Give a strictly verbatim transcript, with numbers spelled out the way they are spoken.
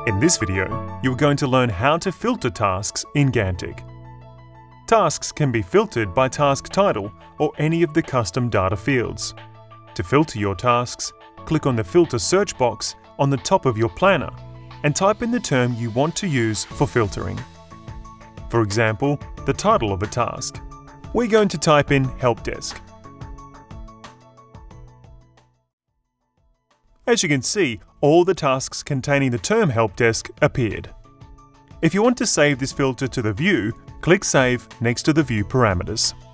In this video, you are going to learn how to filter tasks in Ganttic. Tasks can be filtered by task title or any of the custom data fields. To filter your tasks, click on the Filter search box on the top of your planner and type in the term you want to use for filtering. For example, the title of a task. We're going to type in Help Desk. As you can see, all the tasks containing the term Help Desk appeared. If you want to save this filter to the view, click Save next to the View parameters.